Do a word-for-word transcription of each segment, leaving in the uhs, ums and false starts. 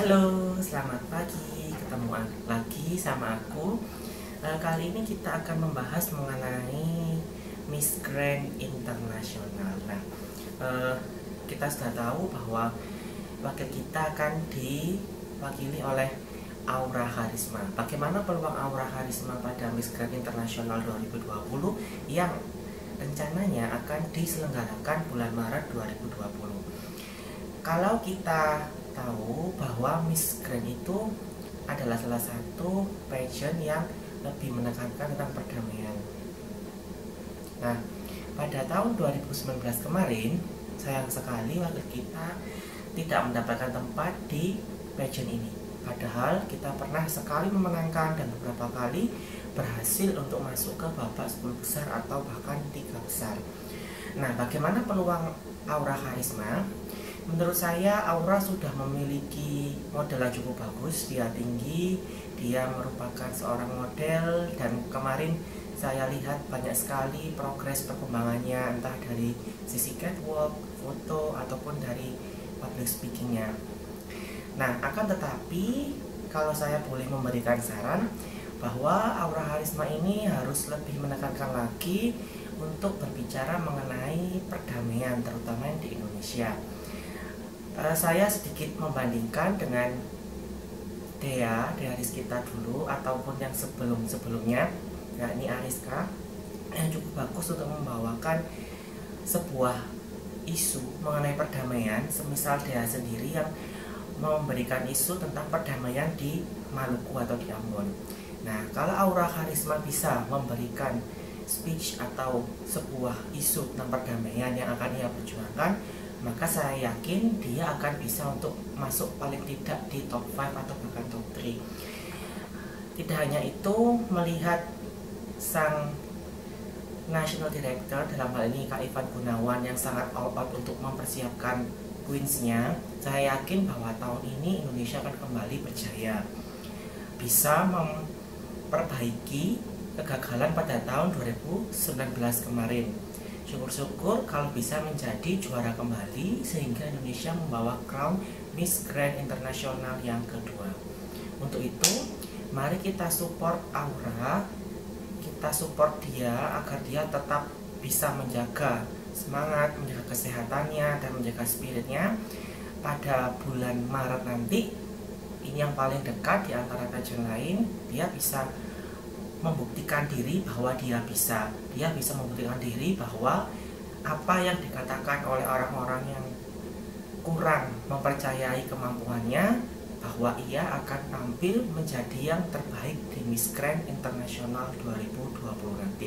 Halo, selamat pagi. Ketemu lagi sama aku. E, kali ini kita akan membahas mengenai Miss Grand Internasional. Nah, e, kita sudah tahu bahwa wakil kita akan diwakili oleh Aura Karisma. Bagaimana peluang Aura Karisma pada Miss Grand Internasional dua ribu dua puluh yang rencananya akan diselenggarakan bulan Maret dua ribu dua puluh? Kalau kita tahu bahwa Miss Grand itu adalah salah satu pageant yang lebih menekankan tentang perdamaian. Nah, pada tahun dua ribu sembilan belas kemarin, sayang sekali wakil kita tidak mendapatkan tempat di pageant ini. Padahal kita pernah sekali memenangkan dan beberapa kali berhasil untuk masuk ke babak sepuluh besar atau bahkan tiga besar. Nah, bagaimana peluang Aura Karisma? Menurut saya Aura sudah memiliki model yang cukup bagus. Dia tinggi, dia merupakan seorang model, dan kemarin saya lihat banyak sekali progres perkembangannya, entah dari sisi catwalk, foto, ataupun dari public speakingnya. Nah, akan tetapi kalau saya boleh memberikan saran bahwa Aura Karisma ini harus lebih menekankan lagi untuk berbicara mengenai perdamaian, terutama di Indonesia. Uh, saya sedikit membandingkan dengan Dea, Dea Rizkita dulu ataupun yang sebelum-sebelumnya, yakni Ariska, yang cukup bagus untuk membawakan sebuah isu mengenai perdamaian. Semisal Dea sendiri yang memberikan isu tentang perdamaian di Maluku atau di Ambon. Nah, kalau Aura Karisma bisa memberikan speech atau sebuah isu tentang perdamaian yang akan ia perjuangkan, maka saya yakin dia akan bisa untuk masuk paling tidak di top lima atau bahkan top tiga. Tidak hanya itu, melihat sang National Director, dalam hal ini Kak Ivan Gunawan, yang sangat all out untuk mempersiapkan Queens-nya, saya yakin bahwa tahun ini Indonesia akan kembali berjaya, bisa memperbaiki kegagalan pada tahun dua ribu sembilan belas kemarin. Syukur-syukur kalau bisa menjadi juara kembali sehingga Indonesia membawa crown Miss Grand Internasional yang kedua. Untuk itu, mari kita support Aura, kita support dia agar dia tetap bisa menjaga semangat, menjaga kesehatannya, dan menjaga spiritnya. Pada bulan Maret nanti, ini yang paling dekat di antara pageant lain, dia bisa membuktikan diri bahwa dia bisa dia bisa membuktikan diri bahwa apa yang dikatakan oleh orang-orang yang kurang mempercayai kemampuannya, bahwa ia akan tampil menjadi yang terbaik di Miss Grand Internasional dua ribu dua puluh nanti.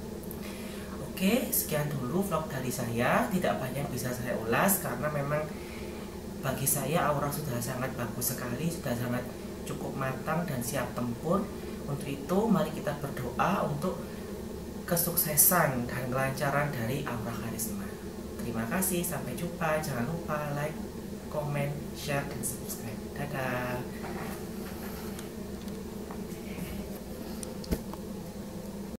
Oke, sekian dulu vlog dari saya. Tidak banyak bisa saya ulas karena memang bagi saya Aura sudah sangat bagus sekali, sudah sangat cukup matang dan siap tempur. Untuk itu, mari kita berdoa untuk kesuksesan dan kelancaran dari Aura Karisma. Terima kasih, sampai jumpa. Jangan lupa like, comment, share, dan subscribe. Dadah.